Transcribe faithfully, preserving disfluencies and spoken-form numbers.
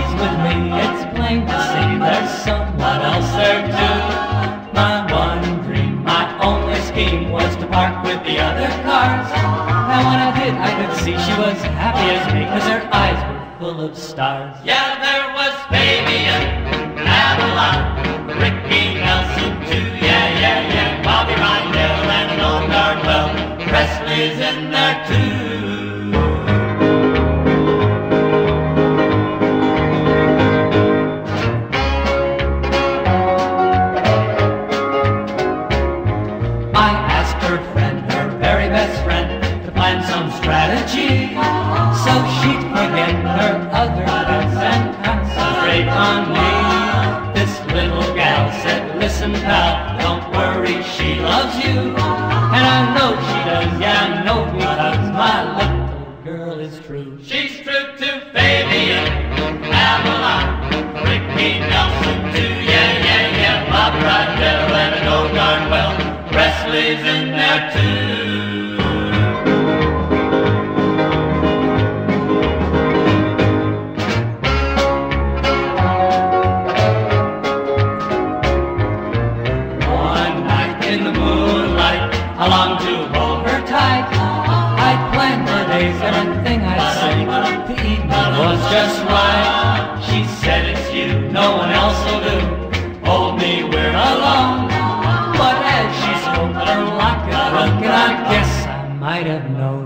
she's with me, it's plain to see there's someone else there too. My one dream, my only scheme was to park with the other cars. And when I did, I could see she was happy as me, cause her eyes were full of stars. Yeah, there was Fabian, Avalon, Ricky Nelson too. Yeah, yeah, yeah, Bobby Rydell and old Darnwell. Presley's in there too. I asked her friend, her very best friend, to plan some strategy so she'd forget her other friends and concentrate on me. This little gal said, listen pal, don't worry, she loves you. And I know she does, yeah I know, because my little girl is true. She's true to Fabian, Avalon, Ricky Nelson too. Yeah, yeah, yeah, Bob Rydell and an old Darnwell. Presley's in there too. One night in the moonlight, I longed to hold her tight. I planned for days everything I'd say. The evening was just right. She said it's you, no one else will do. Hold me, we're alone. But as she spoke, her locket broke, and I guess I might have known.